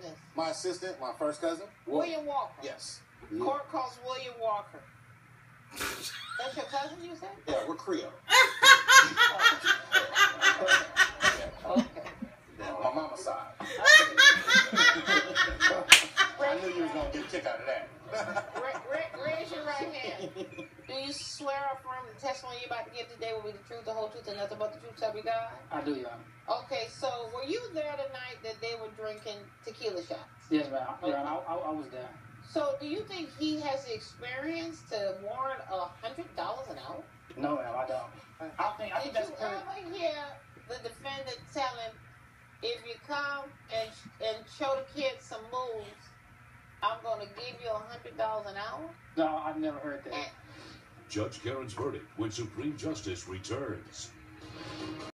witness? My assistant, my first cousin. William Walker. Yes. Court calls William Walker. That's your cousin, you said? Yeah, we're Creole. Okay. Yeah, my mama's side. I knew you was going to get a kick out of that. Raise your right hand. Do you swear or affirm the testimony you're about to give today will be the truth, the whole truth, and nothing but the truth, so be God? I do, Your Honor. Okay, so were you there the night that they were drinking tequila shots? Yes, ma'am. Your Honor, I was there. So do you think he has the experience to warrant $100 an hour? No, ma'am, I don't. I think Did that's you pretty... ever hear the defendant tell him, if you come and show the kids some moves, I'm going to give you $100 an hour? No, I've never heard that. Judge Karen's verdict when Supreme Justice returns.